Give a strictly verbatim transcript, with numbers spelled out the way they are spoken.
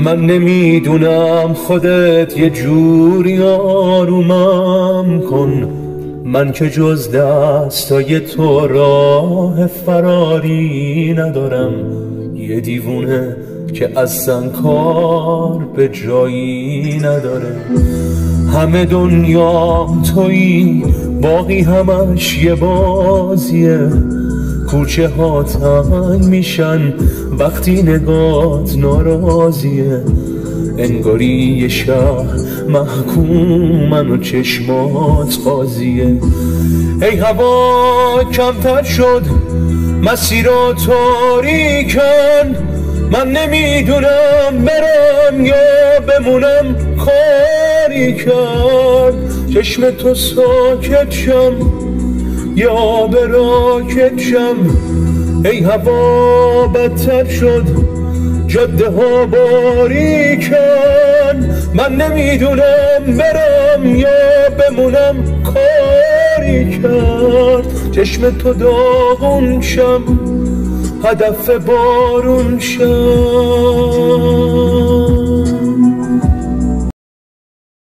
من نمیدونم خودت یه جوری آرومم کن، من که جز دستای تو راه فراری ندارم. یه دیوونه که اصلا کار به جایی نداره. همه دنیا تویی، باقی همش یه بازیه. کوچه ها تنگ میشن وقتی نگات ناراضیه. انگاری یه شهر محکومن و چشمات قاضیه. ای هوا کمتر شد مسیرها تاریکن، من نمیدونم برم یا بمونم کاری کرد. چشم تو ساکت شم یا به راکت شم. ای هوا بدتر شد جاده ها باریکن، من نمیدونم برم یا بمونم کاری کرد. چشم تو داغون شم هدف بارون شم.